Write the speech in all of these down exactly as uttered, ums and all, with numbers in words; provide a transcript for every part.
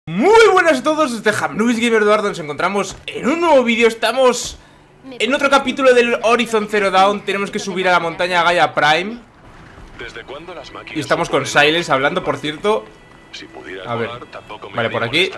Muy buenas a todos, desde Hamnubis Gamer Eduardo. Nos encontramos en un nuevo vídeo. Estamos en otro capítulo del Horizon Zero Dawn. Tenemos que subir a la montaña Gaia Prime. Y estamos con Silence hablando, por cierto. A ver, vale, por aquí.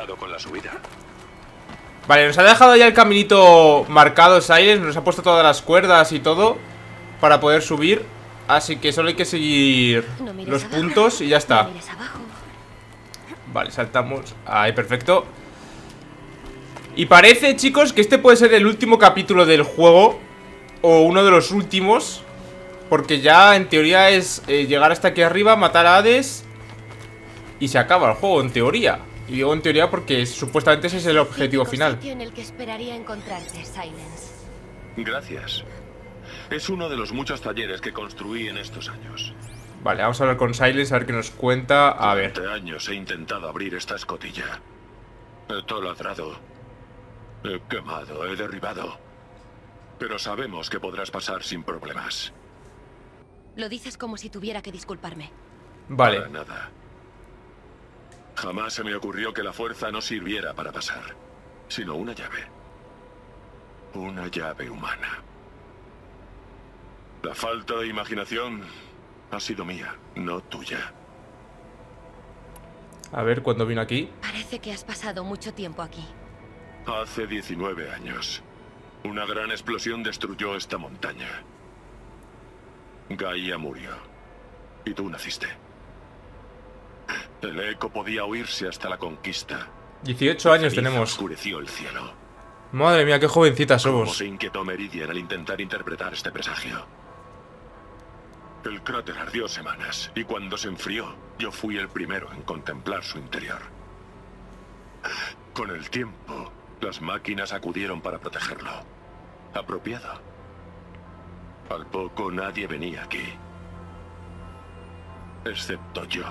Vale, nos ha dejado ya el caminito marcado Silence. Nos ha puesto todas las cuerdas y todo para poder subir. Así que solo hay que seguir los puntos y ya está. Vale, saltamos. Ahí, perfecto. Y parece, chicos, que este puede ser el último capítulo del juego. O uno de los últimos. Porque ya en teoría es eh, llegar hasta aquí arriba, matar a Hades y se acaba el juego, en teoría. Y digo en teoría porque supuestamente ese es el objetivo final. En el que esperaría encontrarte, Silence. Gracias. Es uno de los muchos talleres que construí en estos años. Vale, vamos a hablar con Silence, a ver qué nos cuenta. A ver. Durante años he intentado abrir esta escotilla. He taladrado. He quemado, he derribado. Pero sabemos que podrás pasar sin problemas. Lo dices como si tuviera que disculparme. Vale. Para nada. Jamás se me ocurrió que la fuerza no sirviera para pasar, sino una llave. Una llave humana. La falta de imaginación ha sido mía, no tuya. A ver, ¿cuándo vino aquí? Parece que has pasado mucho tiempo aquí. Hace diecinueve años. Una gran explosión destruyó esta montaña. Gaia murió. Y tú naciste. El eco podía oírse hasta la conquista. dieciocho años Ceniza tenemos. Oscureció el cielo. Madre mía, qué jovencitas Cómo somos. se inquietó Meridian al intentar interpretar este presagio. El cráter ardió semanas, y cuando se enfrió, yo fui el primero en contemplar su interior. Con el tiempo, las máquinas acudieron para protegerlo. Apropiado. Al poco nadie venía aquí. Excepto yo.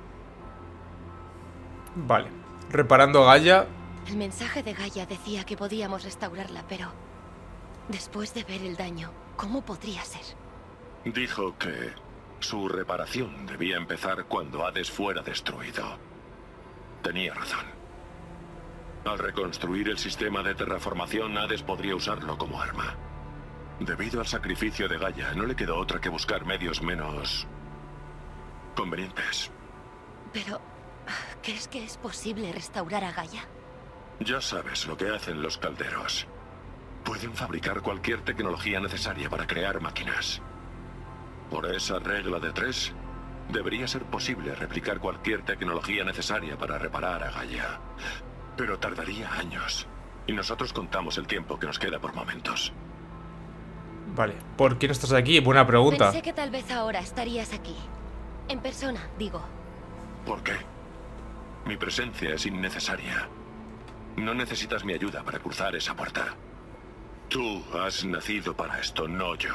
Vale, reparando Gaia. El mensaje de Gaia decía que podíamos restaurarla, pero después de ver el daño, ¿cómo podría ser? Dijo que su reparación debía empezar cuando Hades fuera destruido. Tenía razón. Al reconstruir el sistema de terraformación, Hades podría usarlo como arma. Debido al sacrificio de Gaia, no le quedó otra que buscar medios menos convenientes. Pero, ¿crees que es posible restaurar a Gaia? Ya sabes lo que hacen los calderos. Pueden fabricar cualquier tecnología necesaria para crear máquinas. Por esa regla de tres, debería ser posible replicar cualquier tecnología necesaria para reparar a Gaia. Pero tardaría años. Y nosotros contamos el tiempo que nos queda por momentos. Vale, ¿por qué no estás aquí? Buena pregunta. Pensé que tal vez ahora estarías aquí. En persona, digo. ¿Por qué? Mi presencia es innecesaria. No necesitas mi ayuda para cruzar esa puerta. Tú has nacido para esto, no yo.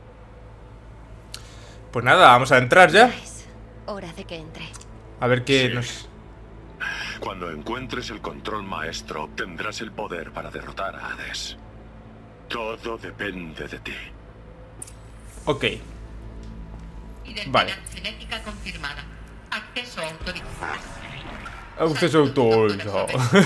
Pues nada, vamos a entrar ya. Es hora de que entre. A ver qué Sí. nos... Cuando encuentres el control maestro, obtendrás el poder para derrotar a Hades. Todo depende de ti. Ok. Identidad Vale. genética confirmada. Acceso autorizado. Acceso autorizado.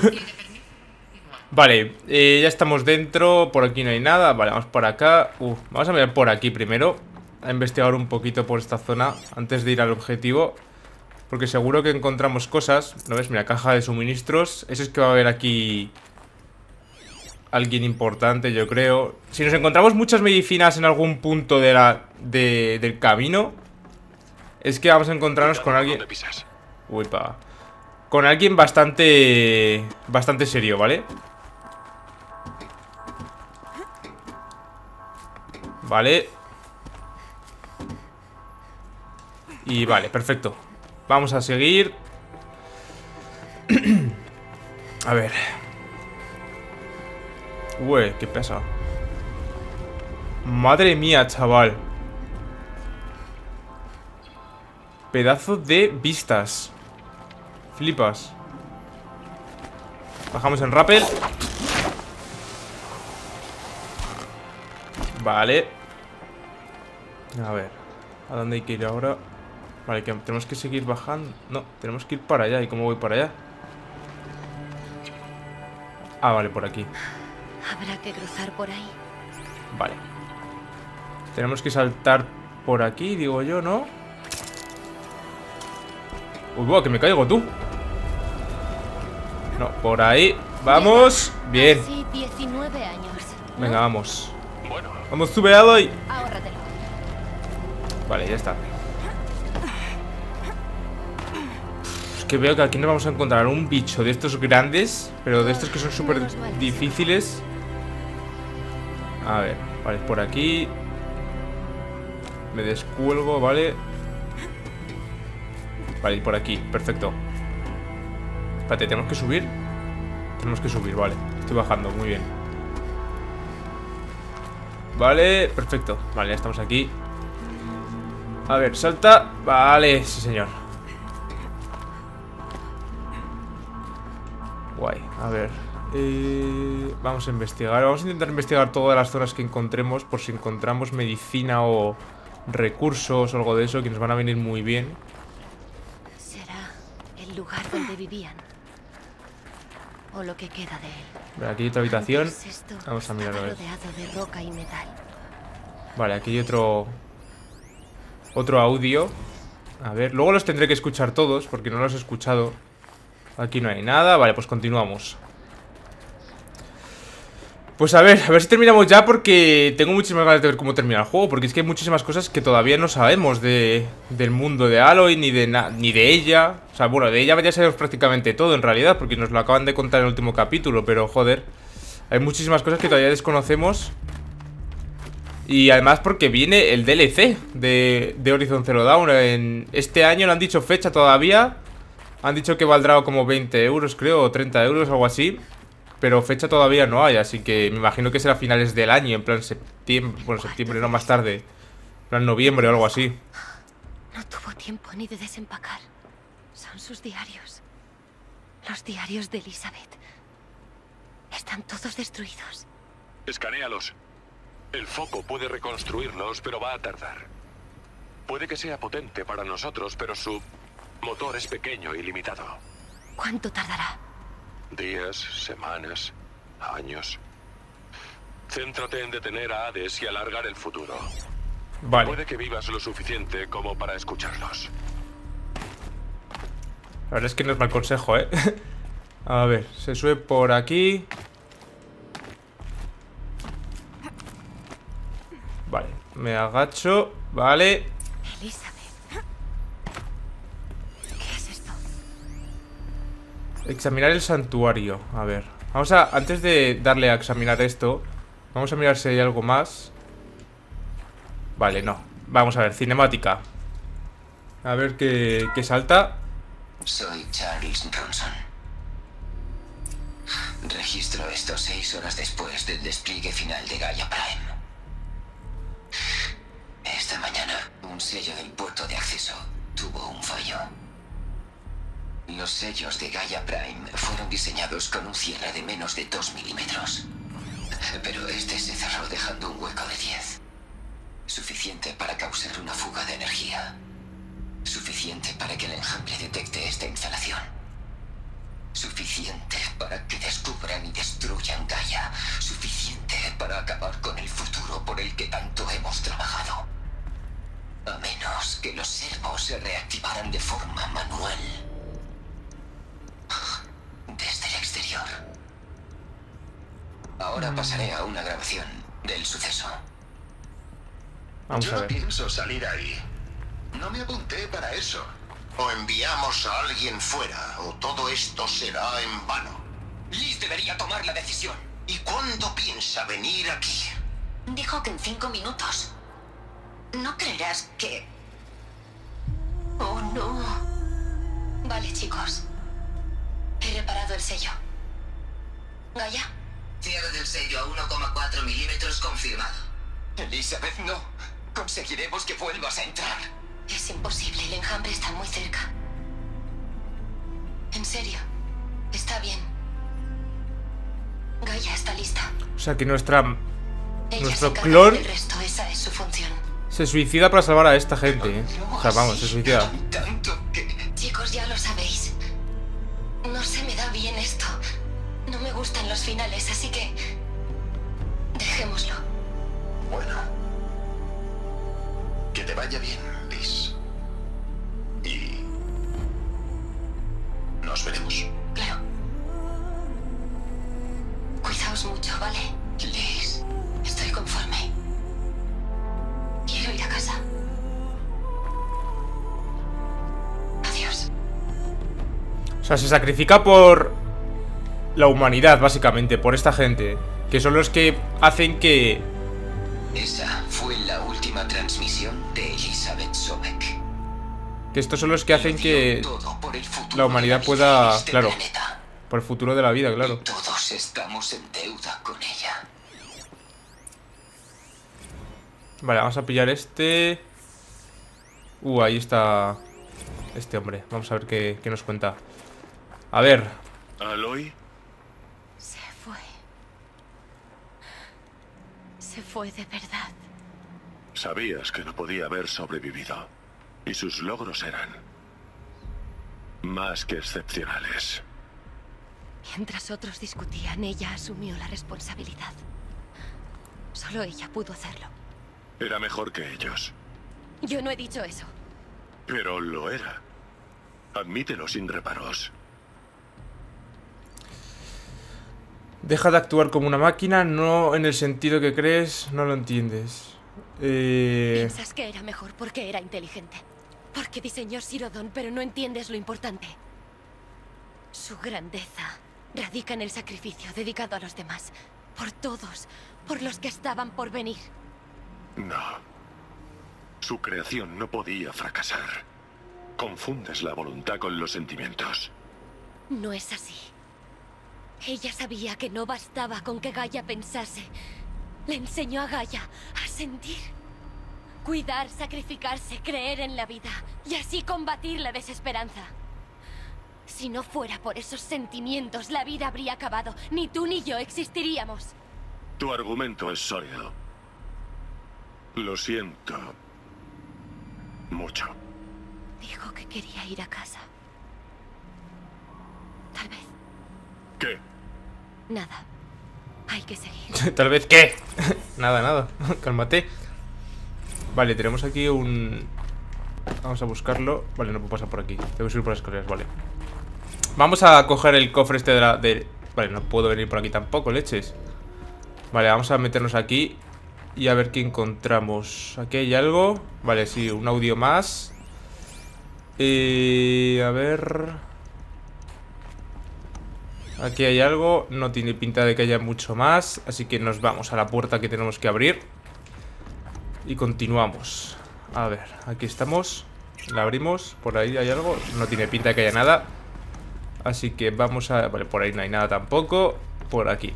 Vale, eh, ya estamos dentro. Por aquí no hay nada. Vale, vamos por acá. Uf, vamos a mirar por aquí primero. A investigar un poquito por esta zona antes de ir al objetivo. Porque seguro que encontramos cosas. ¿No ves? Mira, caja de suministros. Eso es que va a haber aquí alguien importante, yo creo. Si nos encontramos muchas medicinas en algún punto de la, de, del camino, es que vamos a encontrarnos con alguien... ¿Dónde pisas? Uy, pa. Con alguien bastante... Bastante serio, ¿vale? Vale. Y vale, perfecto. Vamos a seguir. A ver. Uy, qué pesa. Madre mía, chaval. Pedazo de vistas. Flipas. Bajamos en rappel. Vale. A ver, ¿a dónde hay que ir ahora? Vale, que tenemos que seguir bajando. No, tenemos que ir para allá. ¿Y cómo voy para allá? Ah, vale, por aquí. Habrá que cruzar por ahí. Vale. Tenemos que saltar por aquí, digo yo, ¿no? Uy, buah, que me caigo, tú. No, por ahí. ¡Vamos! Bien. Casi diecinueve años. ¿no? Venga, vamos. Bueno, Vamos, sube, Aloy. Ahórratelo. Vale, ya está. Es que veo que aquí nos vamos a encontrar un bicho de estos grandes, pero de estos que son súper difíciles. A ver, vale, por aquí. Me descuelgo, vale. Vale, y por aquí, perfecto. Espérate, ¿tenemos que subir? Tenemos que subir, vale. Estoy bajando, muy bien. Vale, perfecto. Vale, ya estamos aquí. A ver, salta. Vale, sí señor. Guay, a ver eh, vamos a investigar. Vamos a intentar investigar todas las zonas que encontremos, por si encontramos medicina o recursos o algo de eso, que nos van a venir muy bien. Será el lugar donde vivían. O lo que queda de él. Vale, aquí hay otra habitación. Antes esto Vamos a mirarlo, a estaba ver. rodeado de roca y metal. Vale, aquí hay otro Otro audio. A ver, luego los tendré que escuchar todos, porque no los he escuchado. Aquí no hay nada, vale, pues continuamos. Pues a ver, a ver si terminamos ya, porque tengo muchísimas ganas de ver cómo termina el juego. Porque es que hay muchísimas cosas que todavía no sabemos de, del mundo de Aloy, ni de, na, ni de ella. O sea, bueno, de ella ya sabemos prácticamente todo en realidad, porque nos lo acaban de contar en el último capítulo. Pero joder, hay muchísimas cosas que todavía desconocemos. Y además porque viene el D L C de, de Horizon Zero Dawn. En este año no han dicho fecha todavía. Han dicho que valdrá como veinte euros, creo, o treinta euros, algo así. Pero fecha todavía no hay, así que me imagino que será a finales del año, en plan septiembre, bueno, septiembre, no, más tarde. En plan noviembre o algo así. No tuvo tiempo ni de desempacar. Son sus diarios. Los diarios de Elizabeth. Están todos destruidos. escanéalos. El foco puede reconstruirlos, pero va a tardar. Puede que sea potente para nosotros, pero su motor es pequeño y limitado. ¿Cuánto tardará? Días, semanas, años. Céntrate en detener a Hades y alargar el futuro. Vale. Puede que vivas lo suficiente como para escucharlos. La verdad es que no es mal consejo, ¿eh? A ver, se sube por aquí. Vale, me agacho. Vale. Elizabeth. ¿Qué es esto? Examinar el santuario. A ver, vamos a, antes de darle a examinar esto, vamos a mirar si hay algo más. Vale, no. Vamos a ver, cinemática. A ver qué, qué salta. Soy Charles Ronson. Registro esto seis horas después del despliegue final de Gaia Prime. Esta mañana, un sello del puerto de acceso tuvo un fallo. Los sellos de Gaia Prime fueron diseñados con un cierre de menos de dos milímetros. Pero este se cerró dejando un hueco de diez. Suficiente para causar una fuga de energía. Suficiente para que el enjambre detecte esta instalación. Suficiente para que descubran y destruyan Gaia. Suficiente para acabar con el futuro por el que tanto hemos trabajado. A menos que los servos se reactivaran de forma manual. Desde el exterior. Ahora pasaré a una grabación del suceso. Vamos Yo a no ver. pienso salir ahí. No me apunté para eso. O enviamos a alguien fuera, o todo esto será en vano. Liz debería tomar la decisión. ¿Y cuándo piensa venir aquí? Dijo que en cinco minutos. No creerás que... Oh, no. Vale, chicos. He reparado el sello. ¿Gaia? Cierre del sello a uno coma cuatro milímetros confirmado. Elizabeth, no. Conseguiremos que vuelvas a entrar. Es imposible, el enjambre está muy cerca. En serio, está bien. Gaia está lista. O sea que nuestra Ella Nuestro se encarga clon del resto, esa es su función. se suicida para salvar a esta gente, ¿eh? O sea, vamos, se suicida. Tanto que... Chicos, ya lo sabéis. No se me da bien esto. No me gusta gustan los finales, así que... dejémoslo. Bueno. Que te vaya bien, Liz. Y... nos veremos. Claro. Cuidaos mucho, ¿vale? Liz, Estoy conforme. Quiero ir a casa. Adiós. O sea, se sacrifica por la humanidad, básicamente, por esta gente, que son los que hacen que... esa fue la última transmisión de Elizabeth Sobek. Que estos son los que hacen que Todo por el futuro la humanidad de vida pueda... en este Claro, planeta. por el futuro de la vida, claro. Todos estamos en deuda con ella. Vale, vamos a pillar este... Uh, ahí está este hombre. Vamos a ver qué, qué nos cuenta. A ver. ¿Aloy? Se fue. Se fue de verdad. Sabías que no podía haber sobrevivido. Y sus logros eran... más que excepcionales. Mientras otros discutían, ella asumió la responsabilidad. Solo ella pudo hacerlo. Era mejor que ellos. Yo no he dicho eso. Pero lo era. Admítelo sin reparos. Deja de actuar como una máquina, no en el sentido que crees, no lo entiendes. Eh... Piensas que era mejor porque era inteligente. Porque diseñó Sirodon, pero no entiendes lo importante. Su grandeza radica en el sacrificio dedicado a los demás. Por todos, por los que estaban por venir. No. Su creación no podía fracasar. Confundes la voluntad con los sentimientos. No es así. Ella sabía que no bastaba con que Gaia pensase. Le enseñó a Gaia a sentir. Cuidar, sacrificarse, creer en la vida. Y así combatir la desesperanza. Si no fuera por esos sentimientos, la vida habría acabado. Ni tú ni yo existiríamos. Tu argumento es sólido. Lo siento. Mucho. Dijo que quería ir a casa. Tal vez. ¿Qué? Nada. Hay que seguir. Tal vez, ¿qué? Nada, nada. Cálmate. Vale, tenemos aquí un... Vamos a buscarlo. Vale, no puedo pasar por aquí. Tengo que subir por las escaleras, vale. Vamos a coger el cofre este de la... De... Vale, no puedo venir por aquí tampoco, leches. Vale, vamos a meternos aquí y a ver qué encontramos. Aquí hay algo. Vale, sí, un audio más. Y... a ver... Aquí hay algo. No tiene pinta de que haya mucho más. Así que nos vamos a la puerta que tenemos que abrir. Y continuamos. A ver, aquí estamos. La abrimos. Por ahí hay algo. No tiene pinta de que haya nada. Así que vamos a... Vale, por ahí no hay nada tampoco. Por aquí.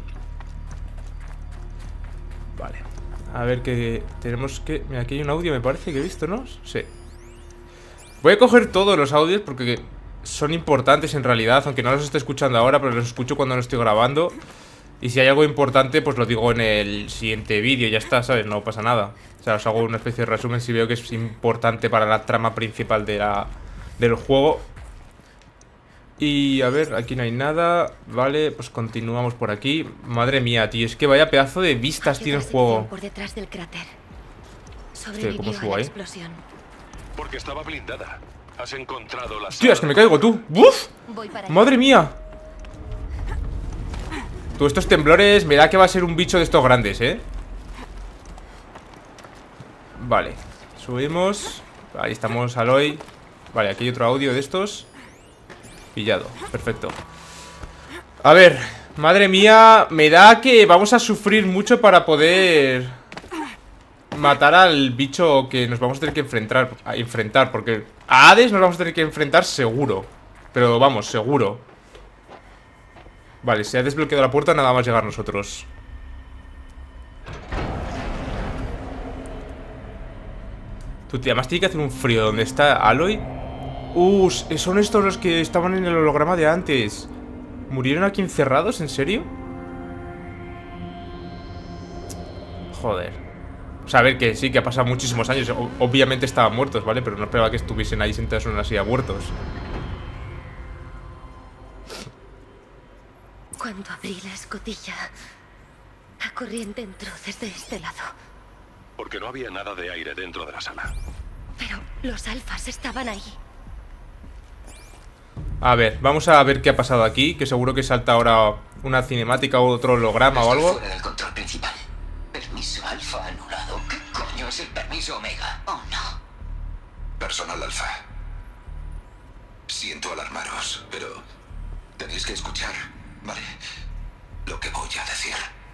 Vale. A ver qué tenemos que... Mira, aquí hay un audio, me parece que he visto, ¿no? Sí. Voy a coger todos los audios porque son importantes en realidad. Aunque no los esté escuchando ahora, pero los escucho cuando no estoy grabando. Y si hay algo importante, pues lo digo en el siguiente vídeo. Ya está, ¿sabes? No pasa nada. O sea, os hago una especie de resumen si veo que es importante para la trama principal de la, del juego. Y a ver, aquí no hay nada. Vale, pues continuamos por aquí. Madre mía, tío, es que vaya pedazo de vistas tiene el juego. Por detrás del cráter. Hostia, Sobrevivió ¿cómo a subo la ahí? explosión. Porque estaba blindada. Has encontrado la... Tío, es que me caigo tú. ¡Uf! Voy para allá. Madre mía. Tú, estos temblores, me da que va a ser un bicho de estos grandes, ¿eh? Vale, subimos. Ahí estamos, Aloy. Vale, aquí hay otro audio de estos. Pillado, perfecto. A ver, madre mía, me da que vamos a sufrir mucho para poder matar al bicho que nos vamos a tener que enfrentar, a enfrentar, porque a Hades nos vamos a tener que enfrentar seguro. Pero vamos, seguro. Vale, se ha desbloqueado la puerta, nada más llegar nosotros. Tú, tío, además tiene que hacer un frío. ¿Dónde está Aloy? Uh, son estos los que estaban en el holograma de antes. ¿Murieron aquí encerrados? ¿En serio? Joder. O sea, a ver, que sí, que ha pasado muchísimos años. O- Obviamente estaban muertos, ¿vale? Pero no esperaba que estuviesen ahí sentados en una silla muertos. Cuando abrí la escotilla, la corriente entró desde este lado. Porque no había nada de aire dentro de la sala. Pero los alfas estaban ahí. A ver, vamos a ver qué ha pasado aquí. Que seguro que salta ahora una cinemática o otro holograma o Estoy algo. fuera del control principal. Permiso alfa anulado. ¿Qué coño es el permiso omega? Oh, no. Personal alfa. Siento alarmaros, pero tenéis que escuchar, ¿vale? Lo que voy a decir.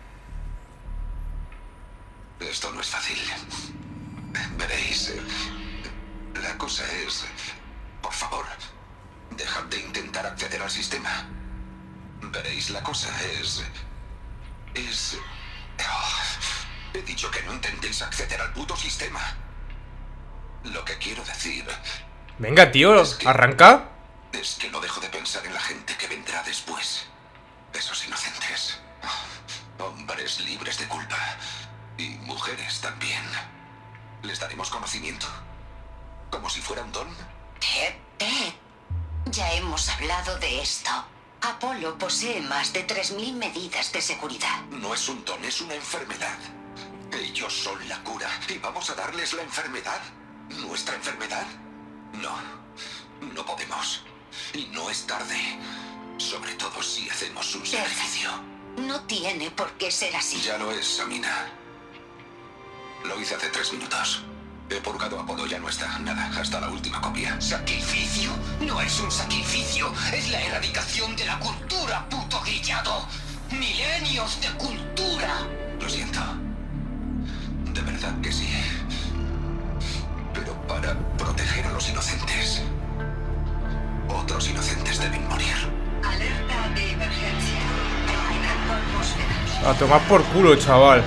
Esto no es fácil. Veréis. eh, La cosa es... Por favor, dejad de intentar acceder al sistema. Veréis, la cosa es... Es... Oh, he dicho que no intentéis acceder al puto sistema. Lo que quiero decir Venga, tío, Es que- arranca. es que no dejo de pensar en la gente que vendrá después. Esos inocentes. Hombres libres de culpa. Y mujeres también. Les daremos conocimiento. Como si fuera un don. Ted, Ted. Ya hemos hablado de esto. Apolo posee más de tres mil medidas de seguridad. No es un don, es una enfermedad. Ellos son la cura. ¿Y vamos a darles la enfermedad? ¿Nuestra enfermedad? No. No podemos. Y no es tarde. Sobre todo si hacemos un sacrificio. No tiene por qué ser así. Ya lo es, Samina. Lo hice hace tres minutos. He purgado a Apolo, ya no está. Nada, hasta la última copia. ¿Sacrificio? No es un sacrificio. Es la erradicación de la cultura, puto grillado. Milenios de cultura. Lo siento. De verdad que sí. Pero para proteger a los inocentes, otros inocentes deben morir. Alerta de emergencia. Eliminando atmósfera. A tomar por culo, chaval.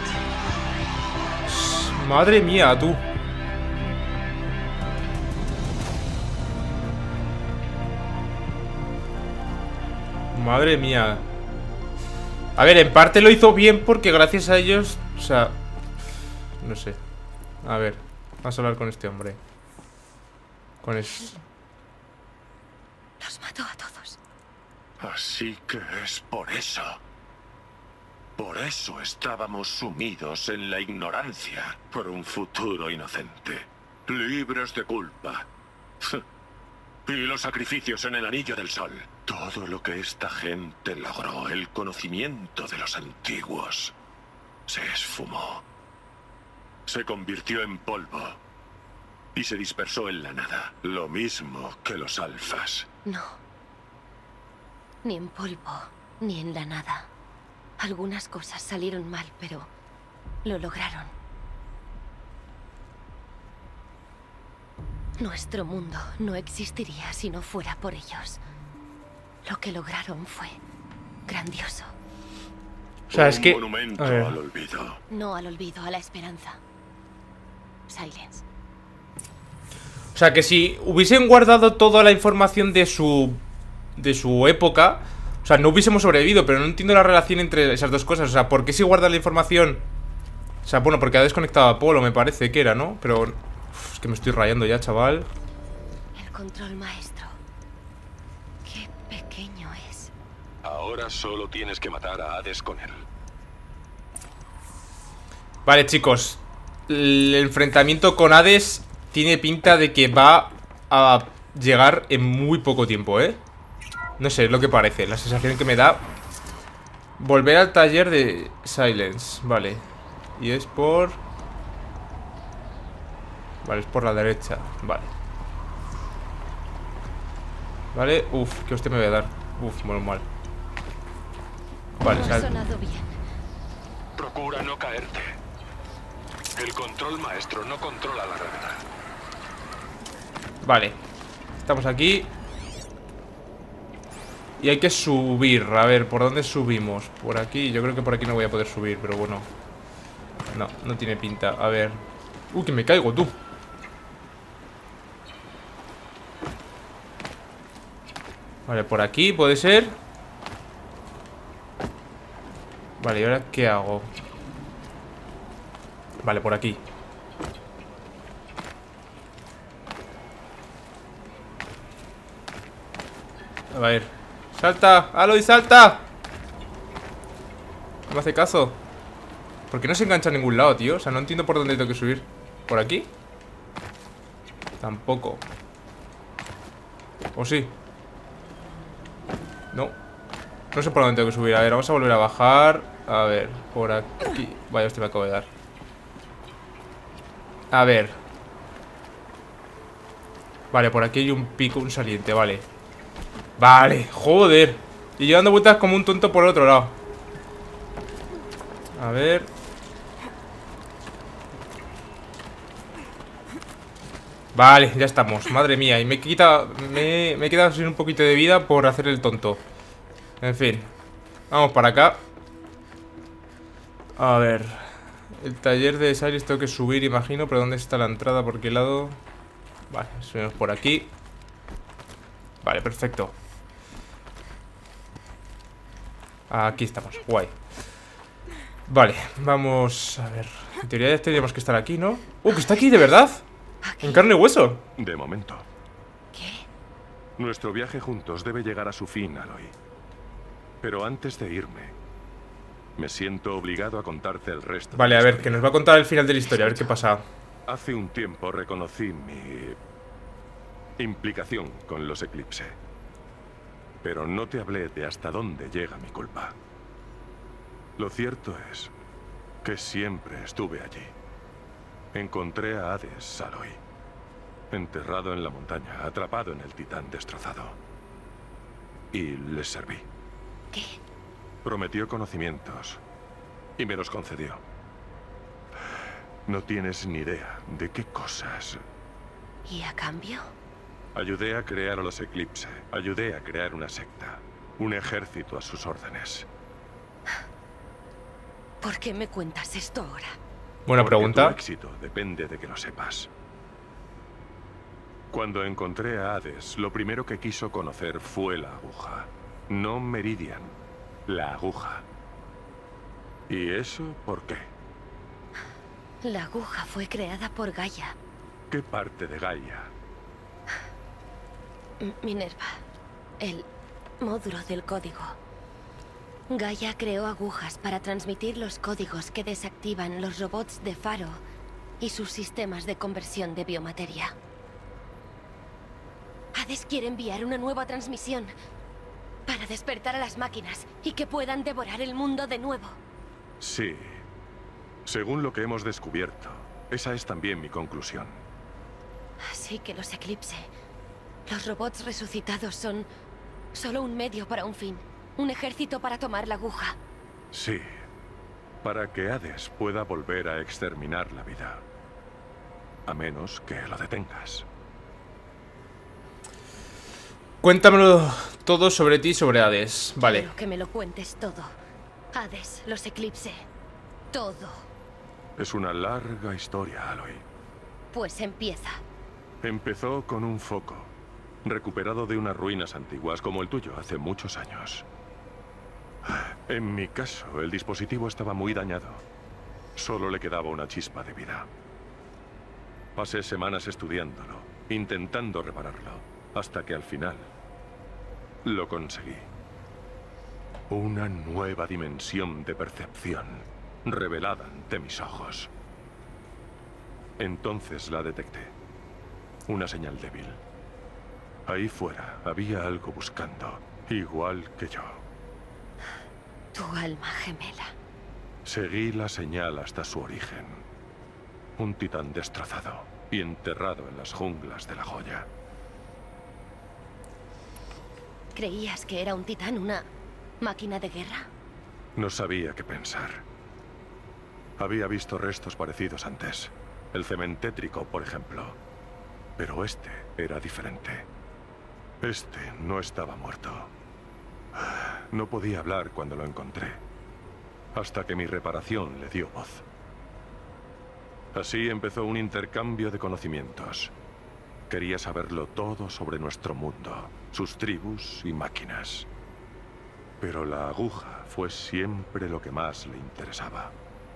Madre mía, tú. Madre mía. A ver, en parte lo hizo bien porque gracias a ellos... O sea... No sé. A ver, vamos a hablar con este hombre. Con es... Los mató a todos. Así que es por eso. Por eso estábamos sumidos en la ignorancia por un futuro inocente. Libres de culpa. Y los sacrificios en el anillo del sol. Todo lo que esta gente logró, el conocimiento de los antiguos, se esfumó. Se convirtió en polvo. Y se dispersó en la nada. Lo mismo que los alfas. No. Ni en polvo, ni en la nada. Algunas cosas salieron mal, pero lo lograron. Nuestro mundo no existiría si no fuera por ellos. Lo que lograron fue grandioso. O sea, es Un que... monumento a ver. al olvido. No al olvido, a la esperanza. Silence. O sea, que si hubiesen guardado toda la información de su... De su época... O sea, no hubiésemos sobrevivido, pero no entiendo la relación entre esas dos cosas. O sea, ¿por qué si guardan la información? O sea, bueno, porque ha desconectado a Apolo, me parece que era, ¿no? Pero... Uf, es que me estoy rayando ya, chaval. El control maestro. Qué pequeño es. Ahora solo tienes que matar a Hades con él. Vale, chicos. El enfrentamiento con Hades tiene pinta de que va a llegar en muy poco tiempo, ¿eh? No sé, es lo que parece, la sensación que me da. Volver al taller de Silence. Vale. Y es por... Vale, es por la derecha. Vale. Vale, uff, que hostia me voy a dar. Uff, bueno, mal. Vale, No ha sal... sonado bien. Procura no caerte. El control maestro no controla la gravedad. Vale. Estamos aquí. Y hay que subir. A ver, ¿por dónde subimos? Por aquí. Yo creo que por aquí no voy a poder subir, pero bueno. No, no tiene pinta. A ver. Uy, que me caigo, tú. Vale, por aquí puede ser. Vale, ¿y ahora qué hago? Vale, por aquí. A ver. ¡Salta! ¡Aloy, salta! ¿No me hace caso? ¿Por qué no se engancha a ningún lado, tío? O sea, no entiendo por dónde tengo que subir. ¿Por aquí? Tampoco. ¿O sí? No. No sé por dónde tengo que subir. A ver, vamos a volver a bajar. A ver, por aquí. Vaya, este me acabo de dar. A ver. Vale, por aquí hay un pico, un saliente, vale. Vale, joder. Y yo dando vueltas como un tonto por el otro lado. A ver. Vale, ya estamos, madre mía. Y me he quitado, me, me he quedado sin un poquito de vida por hacer el tonto. En fin, vamos para acá. A ver. El taller de Silas tengo que subir, imagino. Pero ¿dónde está la entrada? ¿Por qué lado? Vale, subimos por aquí. Vale, perfecto. Aquí estamos, guay. Vale, vamos a ver. En teoría ya tendríamos que estar aquí, ¿no? ¡Uh, que está aquí, de verdad! Aquí. En carne y hueso. De momento. ¿Qué? Nuestro viaje juntos debe llegar a su fin, Aloy. Pero antes de irme, me siento obligado a contarte el resto. Vale, de a la ver, historia. que nos va a contar el final de la historia. A ver qué pasa. Hace un tiempo reconocí mi implicación con los Eclipse. Pero no te hablé de hasta dónde llega mi culpa. Lo cierto es que siempre estuve allí. Encontré a Hades, Aloy, enterrado en la montaña, atrapado en el titán destrozado. Y les serví. ¿Qué? Prometió conocimientos y me los concedió. No tienes ni idea de qué cosas. ¿Y a cambio? Ayudé a crear a los Eclipse. Ayudé a crear una secta. Un ejército a sus órdenes. ¿Por qué me cuentas esto ahora? Buena Porque pregunta. tu éxito depende de que lo sepas. Cuando encontré a Hades, lo primero que quiso conocer fue la aguja. No Meridian, la aguja. ¿Y eso por qué? La aguja fue creada por Gaia. ¿Qué parte de Gaia? M- Minerva. El módulo del código. Gaia creó agujas para transmitir los códigos que desactivan los robots de Faro y sus sistemas de conversión de biomateria. Hades quiere enviar una nueva transmisión para despertar a las máquinas y que puedan devorar el mundo de nuevo. Sí. Según lo que hemos descubierto, esa es también mi conclusión. Así que los Eclipse, los robots resucitados son solo un medio para un fin. Un ejército para tomar la aguja. Sí. Para que Hades pueda volver a exterminar la vida. A menos que lo detengas. Cuéntamelo todo sobre ti y sobre Hades. Vale. Quiero que me lo cuentes todo. Hades, los Eclipse. Todo. Es una larga historia, Aloy. Pues empieza. Empezó con un foco, recuperado de unas ruinas antiguas como el tuyo hace muchos años. En mi caso, el dispositivo estaba muy dañado. Solo le quedaba una chispa de vida. Pasé semanas estudiándolo, intentando repararlo, hasta que al final lo conseguí. Una nueva dimensión de percepción, revelada ante mis ojos. Entonces la detecté. Una señal débil. Ahí fuera había algo buscando, igual que yo. Tu alma gemela. Seguí la señal hasta su origen. Un titán destrozado y enterrado en las junglas de la joya. ¿Creías que era un titán, una máquina de guerra? No sabía qué pensar. Había visto restos parecidos antes. El cementétrico, por ejemplo. Pero este era diferente. Este no estaba muerto. No podía hablar cuando lo encontré. Hasta que mi reparación le dio voz. Así empezó un intercambio de conocimientos. Quería saberlo todo sobre nuestro mundo, sus tribus y máquinas. Pero la aguja fue siempre lo que más le interesaba.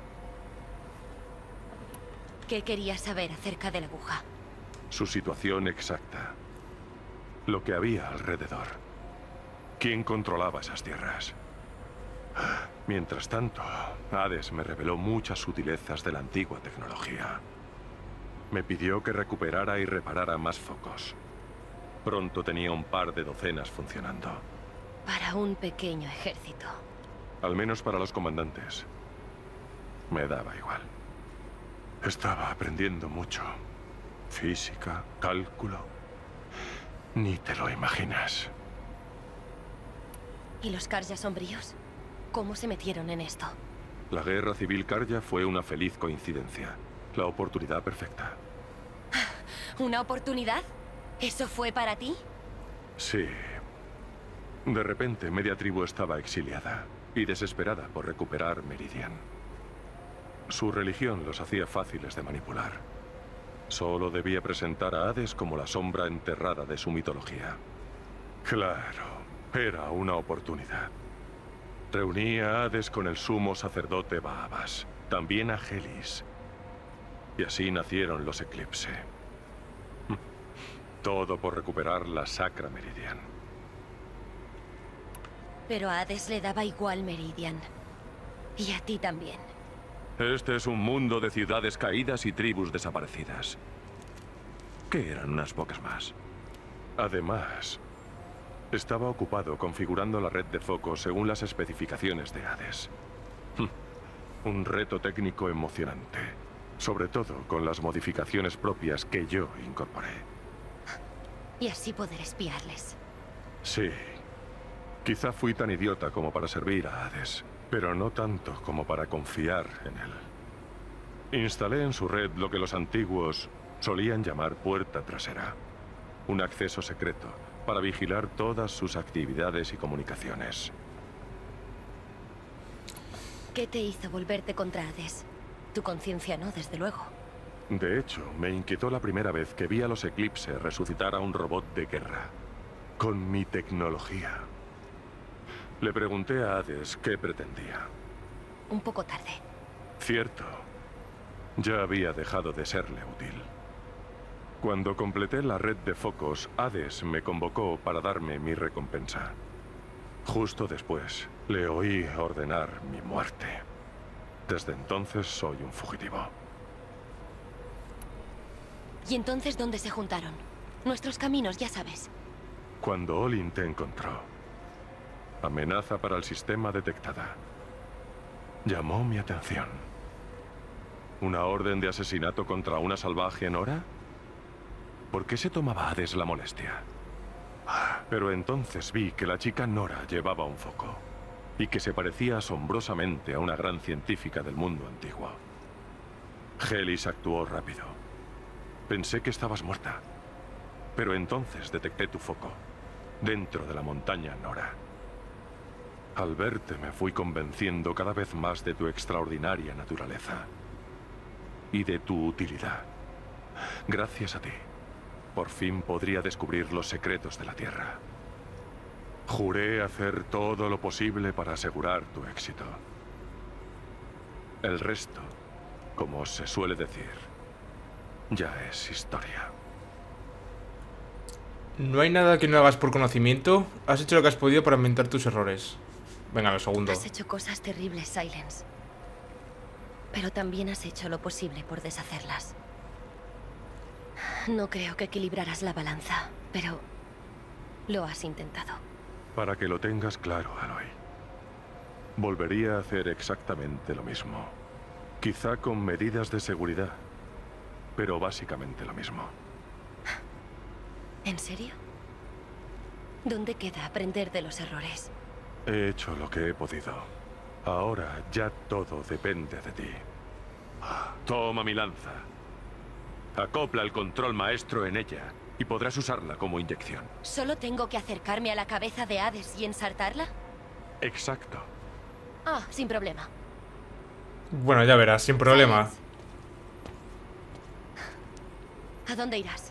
¿Qué querías saber acerca de la aguja? Su situación exacta. Lo que había alrededor. ¿Quién controlaba esas tierras? Mientras tanto, Hades me reveló muchas sutilezas de la antigua tecnología. Me pidió que recuperara y reparara más focos. Pronto tenía un par de docenas funcionando. Para un pequeño ejército. Al menos para los comandantes. Me daba igual. Estaba aprendiendo mucho. Física, cálculo. Ni te lo imaginas. ¿Y los Karja sombríos? ¿Cómo se metieron en esto? La guerra civil Karja fue una feliz coincidencia. La oportunidad perfecta. ¿Una oportunidad? ¿Eso fue para ti? Sí. De repente, media tribu estaba exiliada y desesperada por recuperar Meridian. Su religión los hacía fáciles de manipular. Solo debía presentar a Hades como la sombra enterrada de su mitología. Claro, era una oportunidad. Reuní a Hades con el sumo sacerdote Baabas, también a Helis. Y así nacieron los Eclipse. Todo por recuperar la Sacra Meridian. Pero a Hades le daba igual Meridian. Y a ti también. Este es un mundo de ciudades caídas y tribus desaparecidas. Que eran unas pocas más. Además, estaba ocupado configurando la red de focos según las especificaciones de Hades. Un reto técnico emocionante. Sobre todo con las modificaciones propias que yo incorporé. Y así poder espiarles. Sí. Quizá fui tan idiota como para servir a Hades, pero no tanto como para confiar en él. Instalé en su red lo que los antiguos solían llamar puerta trasera. Un acceso secreto para vigilar todas sus actividades y comunicaciones. ¿Qué te hizo volverte contra Hades? Tu conciencia no, desde luego. De hecho, me inquietó la primera vez que vi a los Eclipse resucitar a un robot de guerra. Con mi tecnología. Le pregunté a Hades qué pretendía. Un poco tarde. Cierto. Ya había dejado de serle útil. Cuando completé la red de focos, Hades me convocó para darme mi recompensa. Justo después, le oí ordenar mi muerte. Desde entonces soy un fugitivo. ¿Y entonces dónde se juntaron? Nuestros caminos, ya sabes. Cuando Olin te encontró. Amenaza para el sistema detectada. Llamó mi atención. ¿Una orden de asesinato contra una salvaje Nora? ¿Por qué se tomaba Hades la molestia? Pero entonces vi que la chica Nora llevaba un foco. Y que se parecía asombrosamente a una gran científica del mundo antiguo. Helis actuó rápido. Pensé que estabas muerta. Pero entonces detecté tu foco. Dentro de la montaña Nora. Al verte me fui convenciendo cada vez más de tu extraordinaria naturaleza. Y de tu utilidad. Gracias a ti, por fin podría descubrir los secretos de la Tierra. Juré hacer todo lo posible para asegurar tu éxito. El resto, como se suele decir, ya es historia. No hay nada que no hagas por conocimiento. Has hecho lo que has podido para inventar tus errores. Venga, lo segundo. Has hecho cosas terribles, Silence. Pero también has hecho lo posible por deshacerlas. No creo que equilibrarás la balanza, pero lo has intentado. Para que lo tengas claro, Aloy. Volvería a hacer exactamente lo mismo. Quizá con medidas de seguridad, pero básicamente lo mismo. ¿En serio? ¿Dónde queda aprender de los errores? He hecho lo que he podido. Ahora ya todo depende de ti. Toma mi lanza. Acopla el control maestro en ella y podrás usarla como inyección. ¿Solo tengo que acercarme a la cabeza de Hades y ensartarla? Exacto. Ah, sin problema. Bueno, ya verás, sin problema. ¿A dónde irás?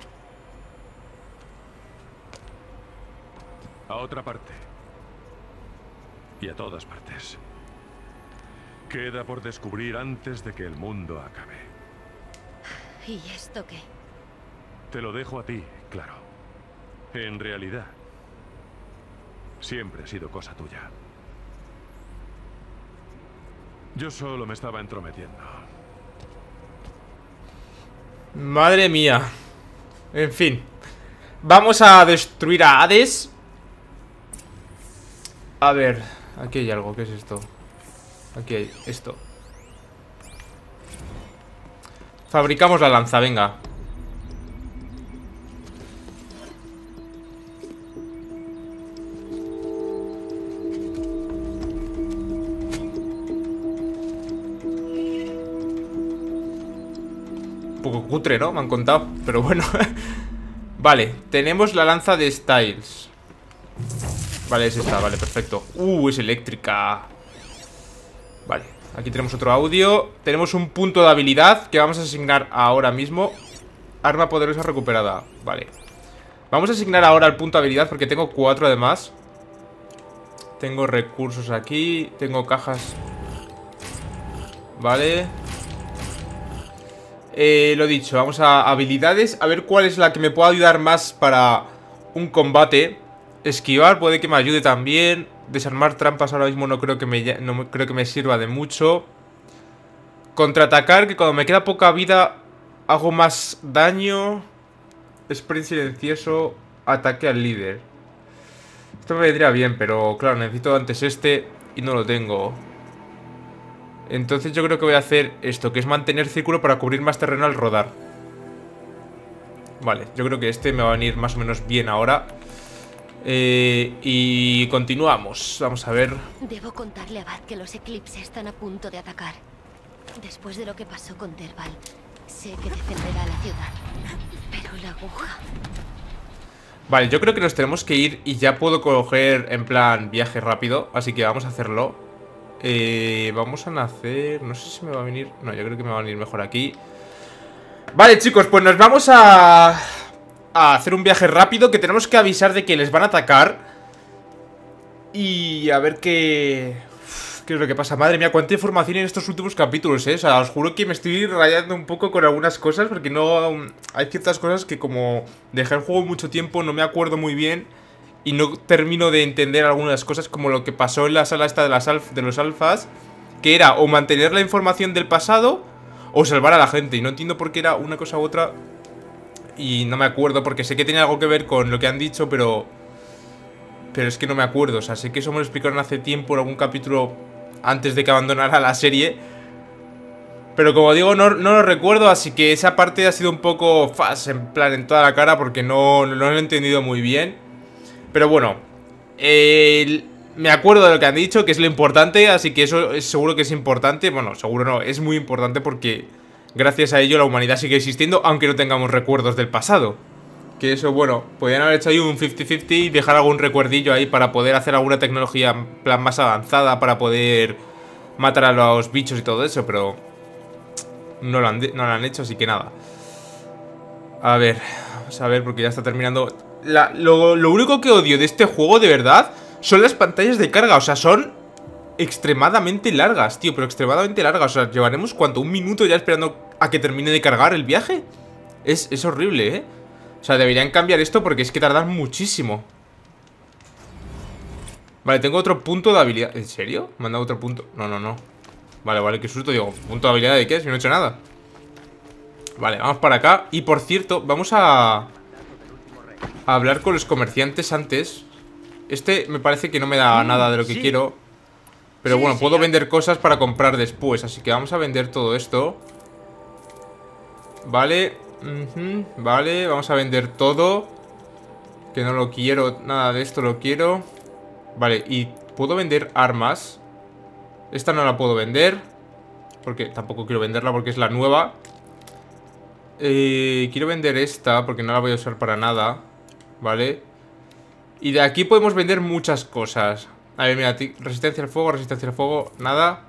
A otra parte. Y a todas partes. Queda por descubrir antes de que el mundo acabe. ¿Y esto qué? Te lo dejo a ti, claro. En realidad, siempre ha sido cosa tuya. Yo solo me estaba entrometiendo. Madre mía. En fin. Vamos a destruir a Hades. A ver, aquí hay algo. ¿Qué es esto? Aquí hay esto. Fabricamos la lanza, venga. Un poco cutre, ¿no? Me han contado, pero bueno. Vale, tenemos la lanza de Styles. Vale, es esta, vale, perfecto. Uh, es eléctrica. Vale, aquí tenemos otro audio. Tenemos un punto de habilidad que vamos a asignar ahora mismo. Arma poderosa recuperada. Vale. Vamos a asignar ahora el punto de habilidad porque tengo cuatro además. Tengo recursos aquí. Tengo cajas. Vale. Eh, lo dicho, vamos a habilidades. A ver cuál es la que me pueda ayudar más para un combate. Esquivar puede que me ayude también. Desarmar trampas ahora mismo no creo que me, no creo que me sirva de mucho. Contraatacar, que cuando me queda poca vida hago más daño. Sprint silencioso. Ataque al líder. Esto me vendría bien, pero claro, necesito antes este y no lo tengo. Entonces yo creo que voy a hacer esto, que es mantener círculo para cubrir más terreno al rodar. Vale, yo creo que este me va a venir más o menos bien ahora. Eh, y continuamos. Vamos a ver. Debo contarle a Bad que los Eclipse están a punto de atacar. Después de lo que pasó con Derval, sé que defenderá la ciudad. Pero la aguja... Vale, yo creo que nos tenemos que ir y ya puedo coger en plan viaje rápido. Así que vamos a hacerlo. Eh, vamos a nacer... No sé si me va a venir... No, yo creo que me va a venir mejor aquí. Vale, chicos, pues nos vamos a... a hacer un viaje rápido, que tenemos que avisar de que les van a atacar. Y a ver qué... qué es lo que pasa. Madre mía, cuánta información en estos últimos capítulos, eh. O sea, os juro que me estoy rayando un poco con algunas cosas, porque no... hay ciertas cosas que como dejé el juego mucho tiempo, no me acuerdo muy bien. Y no termino de entender algunas cosas, como lo que pasó en la sala esta de, las alf de los alfas, que era o mantener la información del pasado o salvar a la gente. Y no entiendo por qué era una cosa u otra. Y no me acuerdo, porque sé que tiene algo que ver con lo que han dicho, pero... Pero es que no me acuerdo. O sea, sé que eso me lo explicaron hace tiempo en algún capítulo antes de que abandonara la serie. Pero como digo, no, no lo recuerdo, así que esa parte ha sido un poco fast, en plan, en toda la cara, porque no, no lo he entendido muy bien. Pero bueno, eh, me acuerdo de lo que han dicho, que es lo importante, así que eso es seguro que es importante. Bueno, seguro no, es muy importante porque gracias a ello la humanidad sigue existiendo, aunque no tengamos recuerdos del pasado. Que eso, bueno, podrían haber hecho ahí un cincuenta cincuenta y dejar algún recuerdillo ahí para poder hacer alguna tecnología en plan más avanzada, para poder matar a los bichos y todo eso, pero no lo han, no lo han hecho, así que nada. A ver, vamos a ver porque ya está terminando... La, lo, lo único que odio de este juego, de verdad, son las pantallas de carga. O sea, son extremadamente largas, tío, pero extremadamente largas. O sea, llevaremos, ¿cuánto? ¿Un minuto ya esperando a que termine de cargar el viaje? Es, es horrible, ¿eh? O sea, deberían cambiar esto porque es que tardan muchísimo. Vale, tengo otro punto de habilidad. ¿En serio? ¿Me han dado otro punto? No, no, no. Vale, vale, qué susto. Digo, ¿punto de habilidad de qué? Si no he hecho nada. Vale, vamos para acá. Y por cierto, vamos a... a hablar con los comerciantes antes. Este me parece que no me da nada de lo que sí. quiero. Pero sí, bueno, sí, puedo ya. vender cosas para comprar después. Así que vamos a vender todo esto. Vale. Uh-huh. Vale, vamos a vender todo. Que no lo quiero, nada de esto lo quiero. Vale, y puedo vender armas. Esta no la puedo vender porque tampoco quiero venderla porque es la nueva. eh, Quiero vender esta porque no la voy a usar para nada. Vale. Y de aquí podemos vender muchas cosas. A ver, mira, resistencia al fuego, resistencia al fuego, nada.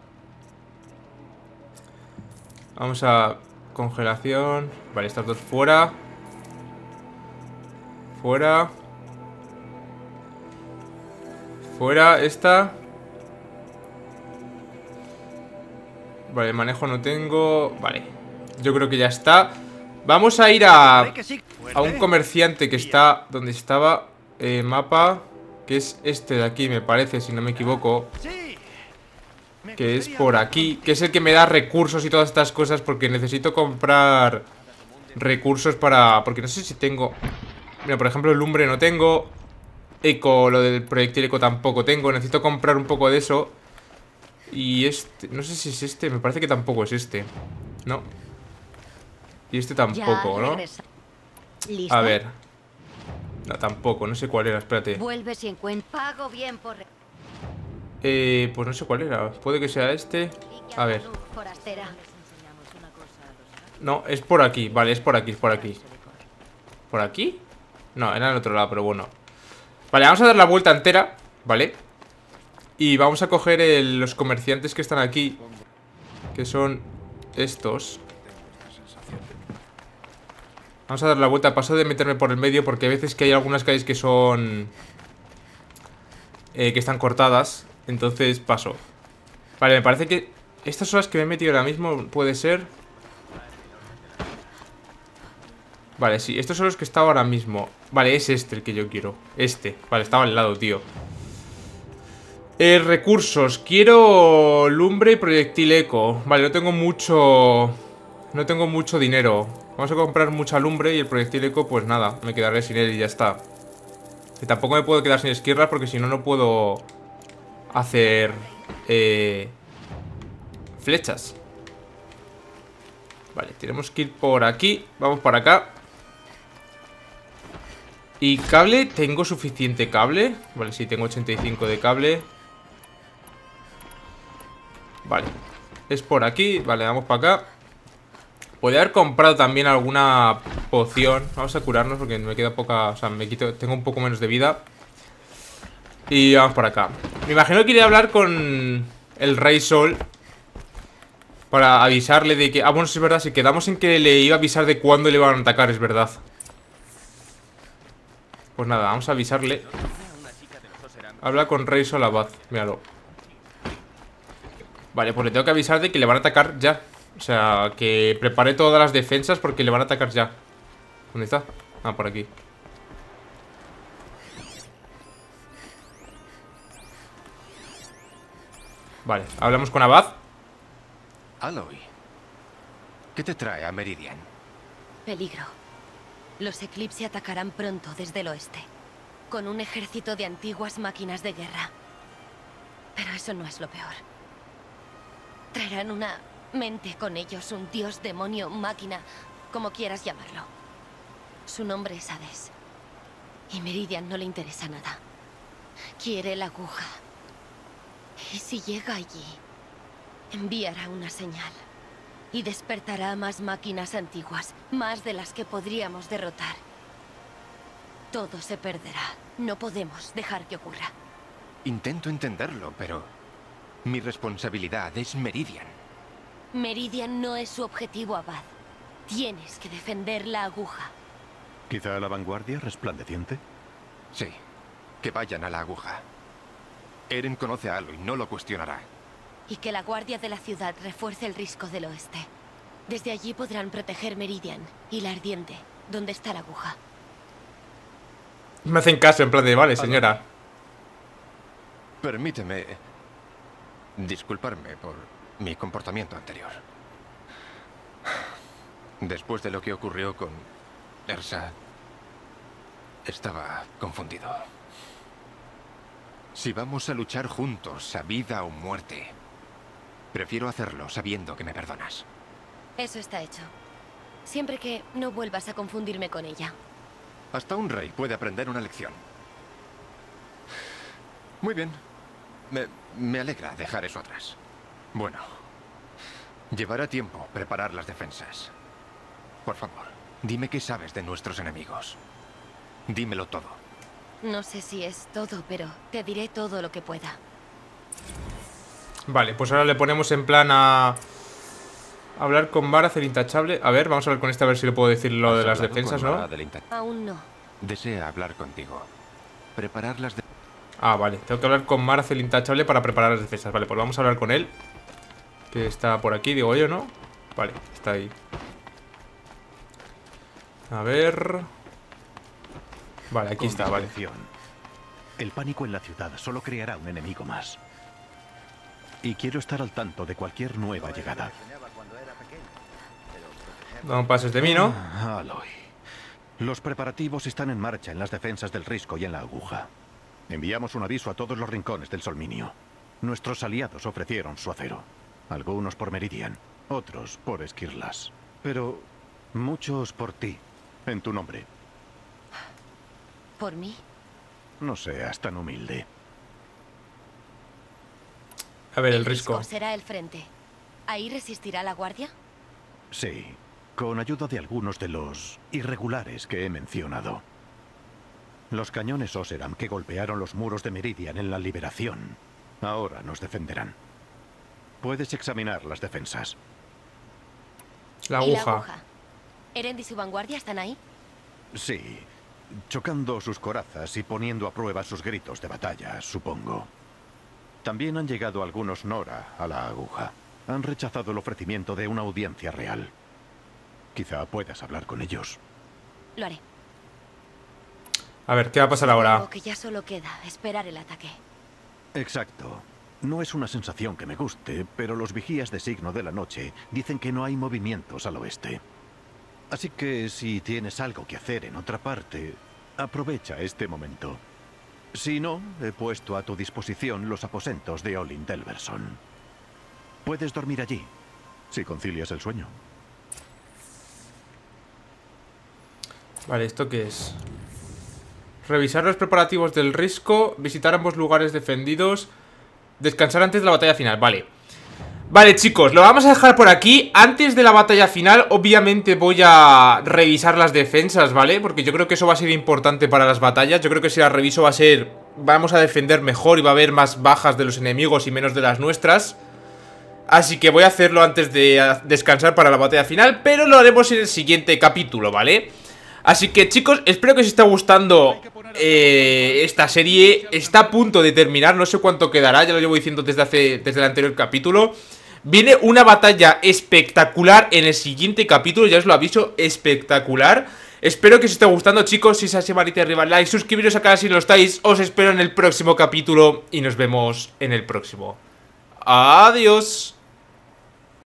Vamos a... congelación. Vale, estas dos fuera. Fuera. Fuera, esta. Vale, manejo no tengo. Vale, yo creo que ya está. Vamos a ir a... a un comerciante que está donde estaba. eh, Mapa. Que es este de aquí, me parece, si no me equivoco. que es por aquí, que es el que me da recursos y todas estas cosas, porque necesito comprar recursos para... Porque no sé si tengo... Mira, por ejemplo, lumbre no tengo. Eco, lo del proyectil eco tampoco tengo. Necesito comprar un poco de eso. Y este... No sé si es este, me parece que tampoco es este. No. Y este tampoco, ¿no? A ver. No, tampoco, no sé cuál era, espérate. Vuelves y encuentras. Pago bien por... Eh, pues no sé cuál era. Puede que sea este. A ver. No, es por aquí, vale, es por aquí, es por aquí. ¿Por aquí? No, era en el otro lado, pero bueno. Vale, vamos a dar la vuelta entera, ¿vale? Y vamos a coger el, los comerciantes que están aquí, que son estos. Vamos a dar la vuelta. Paso de meterme por el medio porque a veces que hay algunas calles que son... Eh, que están cortadas. Entonces paso. Vale, me parece que estas son las que me he metido ahora mismo. Puede ser. Vale, sí, estos son los que estaba ahora mismo. Vale, es este el que yo quiero. Este, vale, estaba al lado, tío. eh, Recursos, quiero lumbre y proyectil eco. Vale, no tengo mucho... No tengo mucho dinero. Vamos a comprar mucha lumbre y el proyectil eco, pues nada, me quedaré sin él y ya está. Y tampoco me puedo quedar sin esquirlas porque si no, no puedo hacer eh, flechas. Vale, tenemos que ir por aquí. Vamos por acá. Y cable, ¿tengo suficiente cable? Vale, sí, tengo ochenta y cinco de cable. Vale, es por aquí, vale, vamos para acá. Podría haber comprado también alguna poción. Vamos a curarnos porque me queda poca... O sea, me quito, tengo un poco menos de vida. Y vamos por acá. Me imagino que iré a hablar con el Rey Sol para avisarle de que... Ah, bueno, sí es verdad, si quedamos en que le iba a avisar de cuándo le iban a atacar, es verdad. Pues nada, vamos a avisarle. Habla con Rey Sol Abad, míralo. Vale, pues le tengo que avisar de que le van a atacar ya. O sea, que prepare todas las defensas porque le van a atacar ya. ¿Dónde está? Ah, por aquí. Vale, hablamos con Abad. Aloy, ¿qué te trae a Meridian? Peligro. Los Eclipse atacarán pronto desde el oeste, con un ejército de antiguas máquinas de guerra. Pero eso no es lo peor. Traerán una mente con ellos, un dios, demonio, máquina, como quieras llamarlo. Su nombre es Hades. Y Meridian no le interesa nada. Quiere la aguja. Y si llega allí, enviará una señal. Y despertará más máquinas antiguas, más de las que podríamos derrotar. Todo se perderá. No podemos dejar que ocurra. Intento entenderlo, pero mi responsabilidad es Meridian. Meridian no es su objetivo, Abad. Tienes que defender la aguja. ¿Quizá la vanguardia resplandeciente? Sí, que vayan a la aguja. Eren conoce a Aloy, no lo cuestionará. Y que la guardia de la ciudad refuerce el risco del oeste. Desde allí podrán proteger Meridian y la ardiente, donde está la aguja. Me hacen caso en plan de, vale, señora. Permíteme disculparme por mi comportamiento anterior. Después de lo que ocurrió con Ersa, estaba confundido. Si vamos a luchar juntos, a vida o muerte, prefiero hacerlo sabiendo que me perdonas. Eso está hecho. Siempre que no vuelvas a confundirme con ella. Hasta un rey puede aprender una lección. Muy bien. Me, me alegra dejar eso atrás. Bueno, llevará tiempo preparar las defensas. Por favor, dime qué sabes de nuestros enemigos. Dímelo todo. No sé si es todo, pero te diré todo lo que pueda. Vale, pues ahora le ponemos en plan a... hablar con Vareth, el intachable. A ver, vamos a ver con este a ver si le puedo decir lo de las defensas, ¿no? Aún no. Desea hablar contigo. Preparar las de... Ah, vale, tengo que hablar con Vareth, el intachable, para preparar las defensas. Vale, pues vamos a hablar con él, que está por aquí, digo yo, ¿no? Vale, está ahí. A ver... Vale, aquí está, vale. El pánico en la ciudad solo creará un enemigo más. y quiero estar al tanto de cualquier nueva llegada. No pases de mí, ¿no? Ah, Aloy. Los preparativos están en marcha en las defensas del Risco y en la Aguja. Enviamos un aviso a todos los rincones del Solminio. Nuestros aliados ofrecieron su acero. Algunos por Meridian, otros por Esquirlas. Pero muchos por ti, en tu nombre. ¿Por mí? No seas tan humilde. A ver, el, El Risco. Risco será el frente. ¿Ahí resistirá la guardia? Sí, con ayuda de algunos de los irregulares que he mencionado. Los cañones Oseram que golpearon los muros de Meridian en la liberación ahora nos defenderán. Puedes examinar las defensas. La ¿Y la aguja. aguja? ¿Erend y su vanguardia están ahí? Sí, chocando sus corazas y poniendo a prueba sus gritos de batalla, supongo. También han llegado algunos Nora a la aguja. Han rechazado el ofrecimiento de una audiencia real. Quizá puedas hablar con ellos. Lo haré. A ver, ¿qué va a pasar ahora? Supongo que ya solo queda esperar el ataque. Exacto. No es una sensación que me guste, pero los vigías de signo de la noche dicen que no hay movimientos al oeste. Así que si tienes algo que hacer en otra parte, aprovecha este momento. Si no, he puesto a tu disposición los aposentos de Olin Delverson. Puedes dormir allí, si concilias el sueño. Vale, ¿esto qué es? Revisar los preparativos del Risco, visitar ambos lugares defendidos, descansar antes de la batalla final, vale. Vale, chicos, lo vamos a dejar por aquí. Antes de la batalla final, obviamente voy a revisar las defensas, ¿vale? Porque yo creo que eso va a ser importante para las batallas. Yo creo que si la reviso va a ser... vamos a defender mejor y va a haber más bajas de los enemigos y menos de las nuestras. Así que voy a hacerlo antes de descansar para la batalla final, pero lo haremos en el siguiente capítulo, ¿vale? Así que, chicos, espero que os esté gustando eh, esta serie. Está a punto de terminar, no sé cuánto quedará, ya lo llevo diciendo desde, hace, desde el anterior capítulo. Viene una batalla espectacular en el siguiente capítulo, ya os lo aviso, espectacular. Espero que os esté gustando, chicos. Si es así, manita arriba, like, suscribiros a canal si no lo estáis. Os espero en el próximo capítulo y nos vemos en el próximo. Adiós.